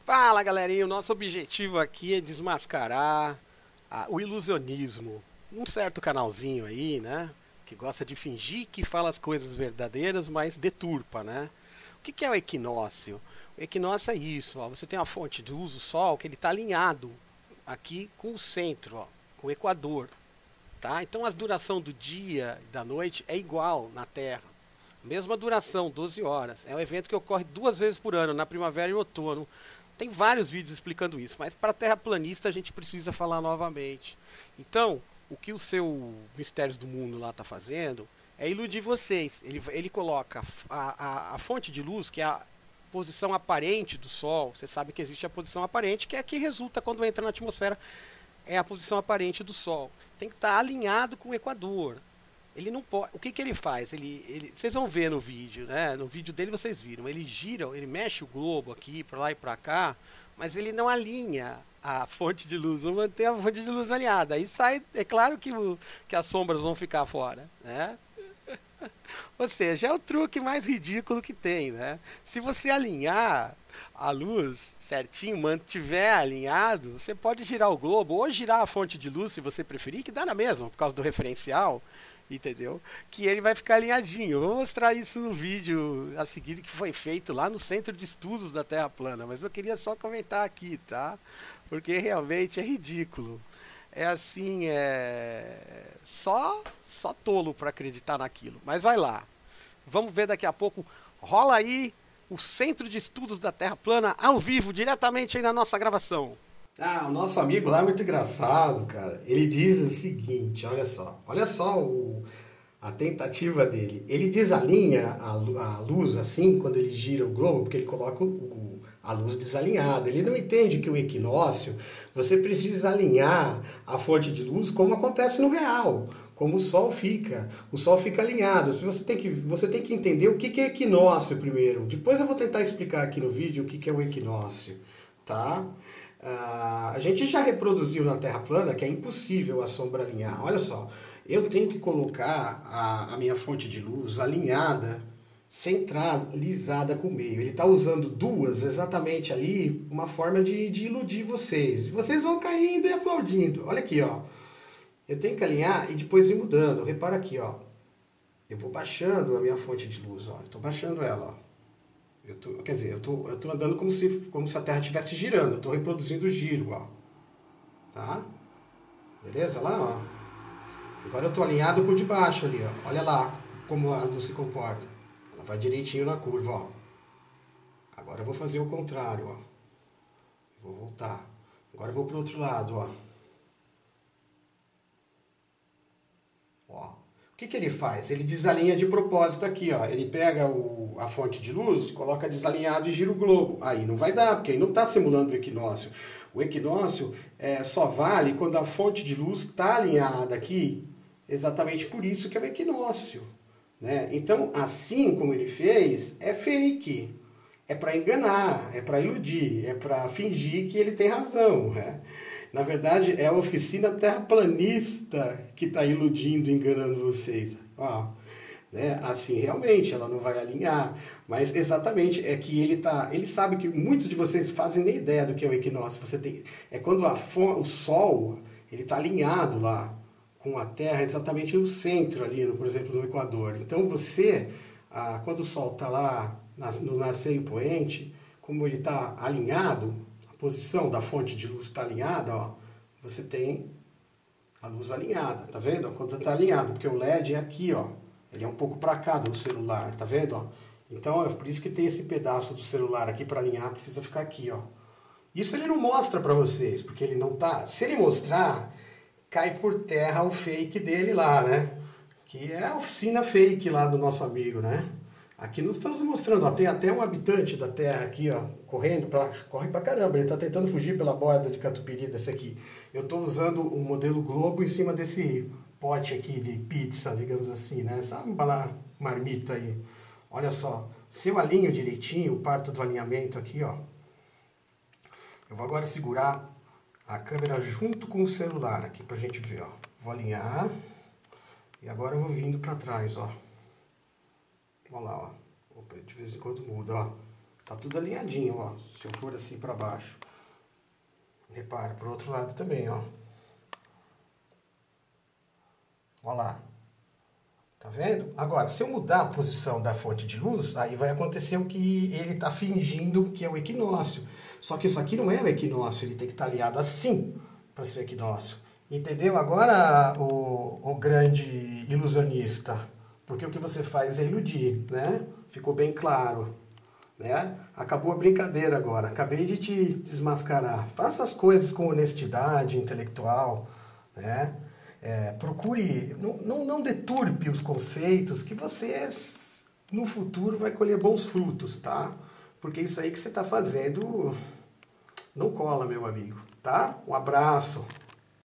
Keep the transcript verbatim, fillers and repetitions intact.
Fala, galerinha, o nosso objetivo aqui é desmascarar ah, o ilusionismo. Um certo canalzinho aí, né, que gosta de fingir que fala as coisas verdadeiras, mas deturpa, né? O que que é o equinócio? O equinócio é isso, ó, você tem uma fonte de uso sol que ele está alinhado aqui com o centro, ó, com o equador, tá? Então a duração do dia e da noite é igual na Terra. Mesma duração, doze horas. É um evento que ocorre duas vezes por ano, na primavera e outono. Tem vários vídeos explicando isso, mas para terraplanista a gente precisa falar novamente. Então, o que o seu Mistérios do Mundo lá está fazendo é iludir vocês. Ele, ele coloca a, a, a fonte de luz, que é a posição aparente do Sol. Você sabe que existe a posição aparente, que é a que resulta quando entra na atmosfera, é a posição aparente do Sol. Tem que estar alinhado com o Equador. Ele não pode. O que, que ele faz? Ele, ele, vocês vão ver no vídeo, né? No vídeo dele vocês viram. Ele gira, ele mexe o globo aqui para lá e para cá, mas ele não alinha a fonte de luz, não mantém a fonte de luz alinhada. Aí sai, é claro que, o, que as sombras vão ficar fora, né? Ou seja, é o truque mais ridículo que tem, né? Se você alinhar a luz certinho, mantiver alinhado, você pode girar o globo ou girar a fonte de luz, se você preferir, que dá na mesma, por causa do referencial, entendeu? Que ele vai ficar alinhadinho. Eu vou mostrar isso no vídeo a seguir que foi feito lá no Centro de Estudos da Terra Plana, mas eu queria só comentar aqui, tá? Porque realmente é ridículo. É assim, é só só tolo para acreditar naquilo. Mas vai lá. Vamos ver daqui a pouco. Rola aí o Centro de Estudos da Terra Plana ao vivo, diretamente aí na nossa gravação. Ah, o nosso amigo lá é muito engraçado, cara. Ele diz o seguinte, olha só. Olha só o, a tentativa dele. Ele desalinha a, a luz assim, quando ele gira o globo, porque ele coloca o, o, a luz desalinhada. Ele não entende que o equinócio, você precisa alinhar a fonte de luz como acontece no real. Como o Sol fica. O Sol fica alinhado. Você tem que, você tem que entender o que é equinócio primeiro. Depois eu vou tentar explicar aqui no vídeo o que é o equinócio, tá? Uh, a gente já reproduziu na Terra plana que é impossível a sombra alinhar. Olha só, eu tenho que colocar a, a minha fonte de luz alinhada, centralizada com o meio. Ele está usando duas exatamente ali, uma forma de, de iludir vocês. Vocês vão caindo e aplaudindo. Olha aqui, ó. Eu tenho que alinhar e depois ir mudando. Repara aqui, ó. Eu vou baixando a minha fonte de luz, ó. Estou baixando ela, ó. Eu tô, quer dizer, eu tô, eu tô andando como se, como se a Terra estivesse girando. Eu tô reproduzindo o giro, ó. Tá? Beleza? Lá, ó. Agora eu tô alinhado com o de baixo ali, ó. Olha lá como a luz se comporta. Ela vai direitinho na curva, ó. Agora eu vou fazer o contrário, ó. Vou voltar. Agora eu vou pro outro lado, ó. Ó. O que que ele faz? Ele desalinha de propósito aqui, ó. Ele pega o, a fonte de luz, coloca desalinhado e gira o globo. Aí não vai dar, porque aí não está simulando o equinócio. O equinócio é, só vale quando a fonte de luz está alinhada aqui. Exatamente por isso que é o equinócio, né? Então, assim como ele fez, é fake. É para enganar, é para iludir, é para fingir que ele tem razão, né? Na verdade, é a oficina terraplanista que está iludindo, enganando vocês. Ó, né? Assim, realmente, ela não vai alinhar. Mas exatamente, é que ele tá, ele sabe que muitos de vocês fazem nem ideia do que é o equinócio. Você tem, é quando a, o Sol ele está alinhado lá com a Terra, exatamente no centro ali, no, por exemplo, no Equador. Então você, ah, quando o Sol está lá no nascer e poente, como ele está alinhado, posição da fonte de luz está alinhada, ó, você tem a luz alinhada, tá vendo? Quando está alinhado, porque o L E D é aqui, ó, ele é um pouco para cá do celular, tá vendo? Ó? Então é por isso que tem esse pedaço do celular aqui para alinhar, precisa ficar aqui, ó. Isso ele não mostra para vocês, porque ele não tá. Se ele mostrar, cai por terra o fake dele lá, né? Que é a oficina fake lá do nosso amigo, né? Aqui nós estamos mostrando, ó, tem até um habitante da Terra aqui, ó, correndo, pra, corre pra caramba, ele está tentando fugir pela borda de catupiry desse aqui. Eu estou usando o modelo Globo em cima desse pote aqui de pizza, digamos assim, né? Sabe embalar marmita aí? Olha só, se eu alinho direitinho, parto do alinhamento aqui, ó. Eu vou agora segurar a câmera junto com o celular aqui pra gente ver, ó. Vou alinhar e agora eu vou vindo pra trás, ó. Olha lá, ó. Opa, de vez em quando muda, ó. Tá tudo alinhadinho, ó. Se eu for assim para baixo. Repara, pro outro lado também, ó. Olha lá. Tá vendo? Agora, se eu mudar a posição da fonte de luz, aí vai acontecer o que ele está fingindo que é o equinócio. Só que isso aqui não é o equinócio, ele tem que estar alinhado assim para ser o equinócio. Entendeu? Agora, o, o grande ilusionista, porque o que você faz é iludir, né? Ficou bem claro, né? Acabou a brincadeira agora, acabei de te desmascarar. Faça as coisas com honestidade intelectual, né? É, procure, não, não, não deturpe os conceitos, que você no futuro vai colher bons frutos, tá? Porque isso aí que você está fazendo não cola, meu amigo, tá? Um abraço.